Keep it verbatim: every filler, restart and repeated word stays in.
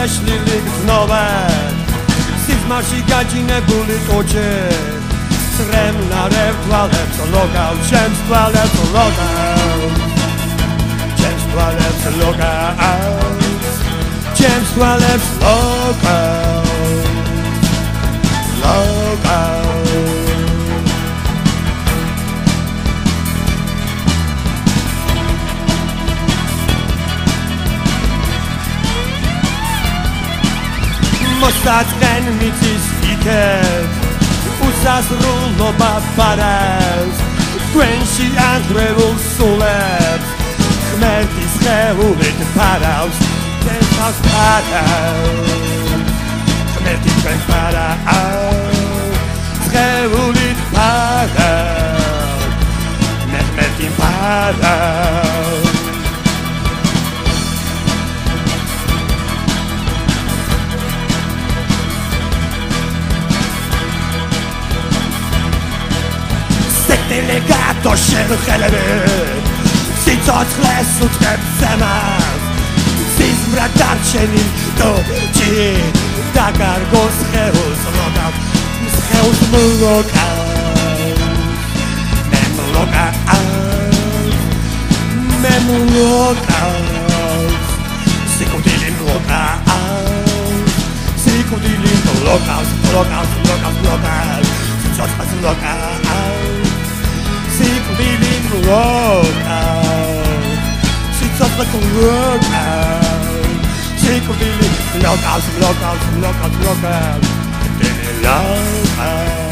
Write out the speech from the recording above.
გაშლილი გრძნობენ სიზმარში გაჯინებული ტოჩე სრემნარებ თვალებს ლოკავს ჩემს თვალებს ლოკავს ჩემს თვალებს ლოკავს ჩემს თვალებს ლოკავს ლოკავს მოსაწყენ მიწის იქეთ უსასრულობა პარავს თქვენში ანგრევულ სულებს ღმერთის ხეულით ფარავს თქვენ თავს ფარავს ღმერთი თქვენ ფარავს ხეულით ფარავს მე ღმერთი ფარავს Legato შევხელებით სიცოცხლეს უწყებს ზემას სიზმრა დარჩენილ ტოჩი დაკარგოს ხეულს ლოკავს ხეულს მლოკავს მე მლოკავს მე მლოკავს სიკვდილი მლოკავს სიკვდილი მლოკავს მლოკავს მლოკავს მლოკავს სიცოცხლეს მლოკავს Sikwdili mlokał Sicotłek mlokał Sikwdili mlokał, mlokał, mlokał, mlokał Sikwdili mlokał